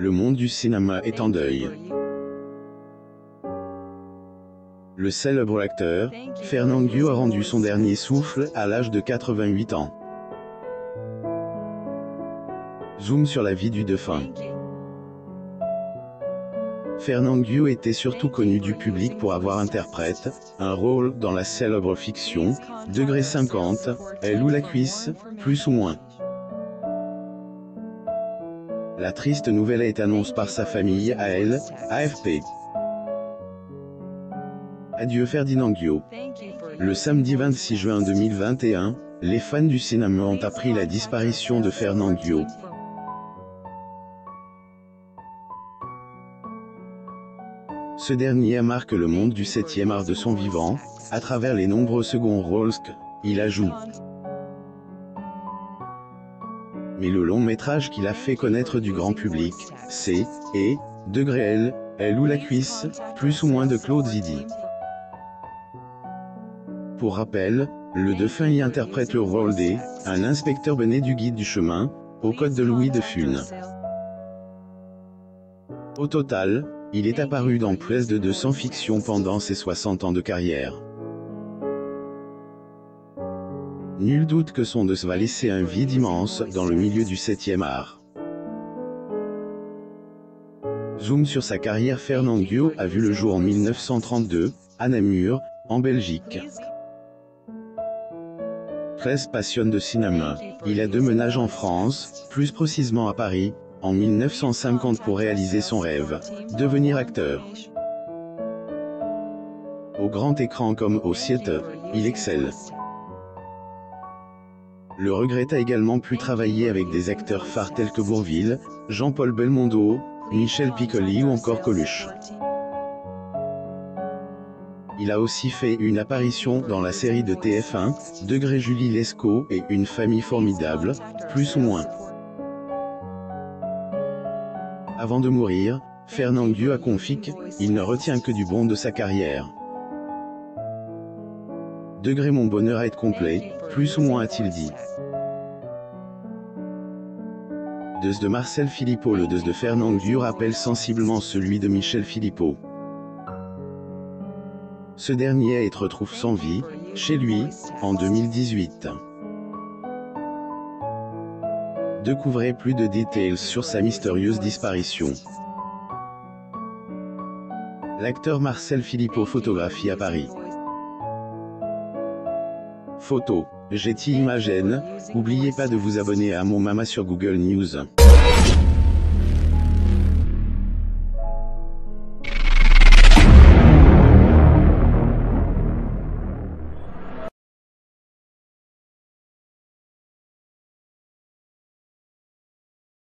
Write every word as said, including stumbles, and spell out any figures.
Le monde du cinéma est en deuil. Le célèbre acteur, Fernand Guiot a rendu son dernier souffle à l'âge de quatre-vingt-huit ans. Zoom sur la vie du défunt. Fernand Guiot était surtout connu du public pour avoir interprété un rôle dans la célèbre fiction Degré cinquante, Elle ou la cuisse, plus ou moins. La triste nouvelle est annoncée par sa famille à elle, A F P. Adieu Ferdinand Guiot. Le samedi vingt-six juin deux mille vingt et un, les fans du cinéma ont appris la disparition de Fernand Guiot. Ce dernier marque le monde du septième art de son vivant, à travers les nombreux seconds rôles qu'il a joués. Mais le long métrage qu'il a fait connaître du grand public, c'est « et » Degré Elle, Elle ou la cuisse, plus ou moins de Claude Zidi. Pour rappel, le défunt y interprète le rôle d', un inspecteur benet du guide du chemin, au code de Louis de Funès. Au total, il est apparu dans plus de deux cents fictions pendant ses soixante ans de carrière. Nul doute que son décès va laisser un vide immense dans le milieu du septième art. Zoom sur sa carrière. Fernand Guiot a vu le jour en mille neuf cent trente-deux, à Namur, en Belgique. Très passionné de cinéma, il a déménagé en France, plus précisément à Paris, en mille neuf cent cinquante pour réaliser son rêve, devenir acteur. Au grand écran comme au théâtre, il excelle. Le regret a également pu travailler avec des acteurs phares tels que Bourvil, Jean-Paul Belmondo, Michel Piccoli ou encore Coluche. Il a aussi fait une apparition dans la série de T F un, Degré Julie Lescaut et Une famille formidable, plus ou moins. Avant de mourir, Fernand Guiot a confié qu'il ne retient que du bon de sa carrière. Degré mon bonheur à être complet, plus ou moins a-t-il dit. Deus de Marcel Philippot. Le Deus de Fernand Guiot rappelle sensiblement celui de Michel Philippot. Ce dernier a retrouvé sans vie, chez lui, en deux mille dix-huit. Découvrez plus de détails sur sa mystérieuse disparition. L'acteur Marcel Philippot photographie à Paris. Photo, Getty Images. N'oubliez pas de vous abonner à mon Mama sur Google News.